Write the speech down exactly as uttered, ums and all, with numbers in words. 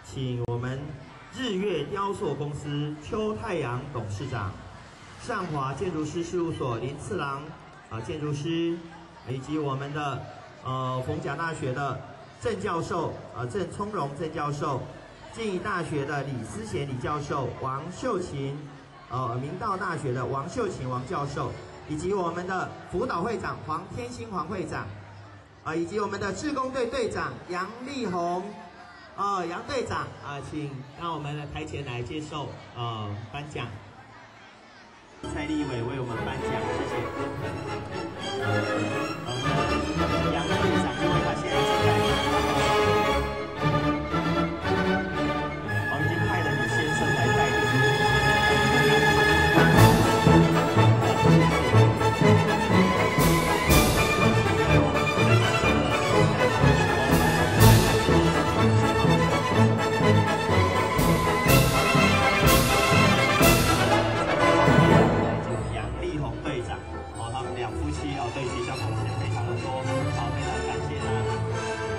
请我们日月雕塑公司邱太阳董事长、上华建筑师事务所林次郎啊建筑师，以及我们的呃逢甲大学的郑教授啊郑聪荣郑教授，静宜大学的李思贤李教授，王秀琴，呃明道大学的王秀琴王教授，以及我们的辅导会长黄天兴黄会长，啊以及我们的志工队队长杨丽红。 哦，杨队长啊，请让我们的台前来接受呃颁奖。蔡立伟为我们颁奖，谢谢。我们的杨队长，因为他现在正在，我已经派了李先生来带领。 两夫妻哦，对学校贡献非常的多，好，非常感谢他。